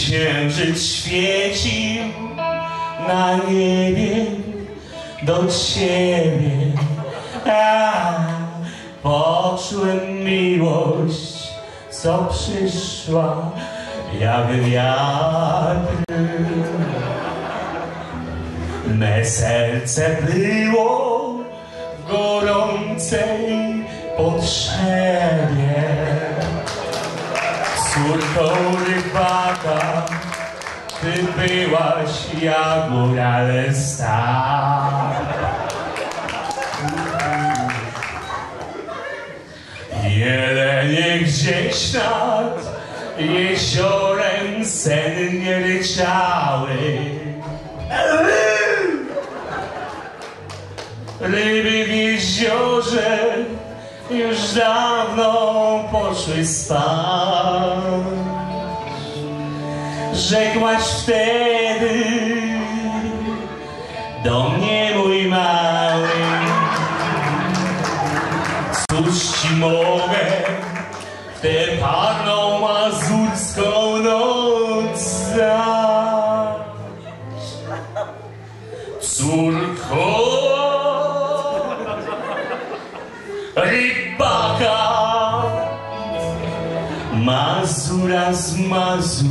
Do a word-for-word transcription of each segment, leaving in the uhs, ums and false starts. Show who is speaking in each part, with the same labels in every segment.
Speaker 1: księżyc świecił na niebie do ciebie, a poczułem miłość, co przyszła jak wiatr. Me serce było w gorącej potrzebie. Córką rybaka ty byłaś jak górale star. Jelenie gdzieś nad jeziorem sennie ryczały. Ryby w jeziorze już dawno poszły spać. Rzekłaś wtedy do mnie, mój mały, cóż ci mogę w tę parną mazurską noc dać? Córko rybaka, Mazura z Mazur,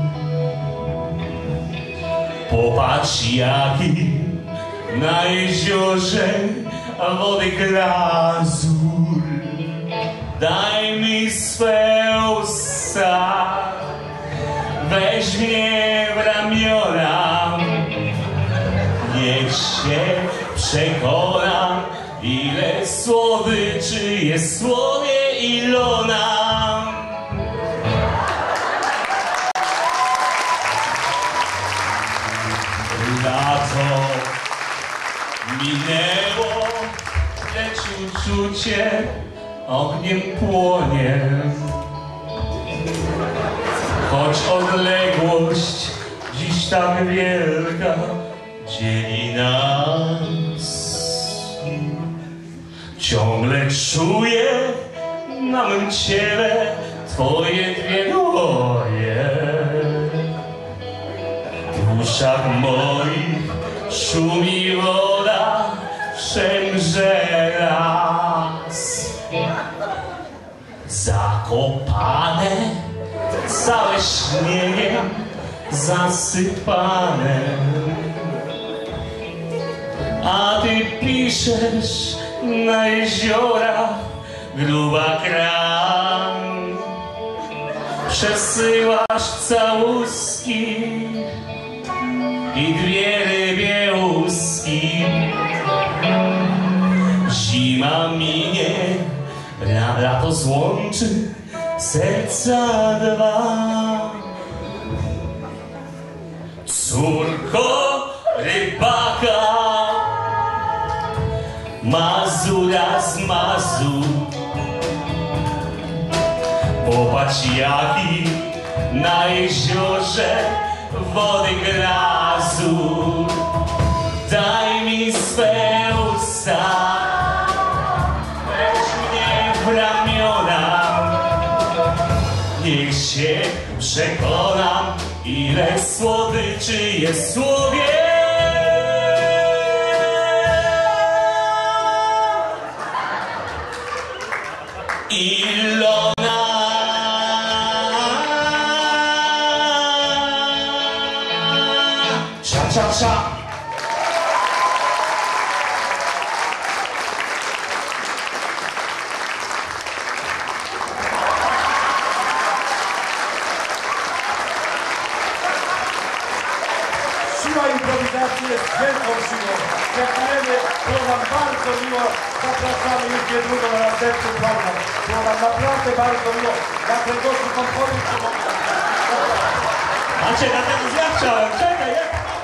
Speaker 1: popatrz jaki na jeziorze wody glazur. Daj mi swe usta, weź mnie w ramiona, niech się przekonam, ile słodyczy jest w słowie Ilona. Lato minęło, lecz uczucie ogniem płonie. Choć odległość dziś tak wielka dzieli nas, ciągle czuję na mym ciele twoje dwie dłonie. W uszach moich szumi woda, szemrze las. Zakopane, całe śniegiem zasypane, a ty piszesz na jeziorach gruba kran. Przesyłasz całuski i dwie rybie łuski. Zima minie, lato złączy serca dwa. Córko rybaka, Mazura z Mazur, popatrz jaki na jeziorze wody glazur. Daj mi swe usta, weź mnie w ramiona, niech się przekonam, ile słodyczy jest w słowie Ilona. Sza, sza, sza.
Speaker 2: Siła improwizacji jest wielką siłą. Dziękujemy, było nam bardzo miło. Zapraszamy już niedługo na następny program. Było nam naprawdę bardzo miło. Na kręgosłup kompozycji.
Speaker 1: Macie, dlatego ja chciałem. Czekaj, ja...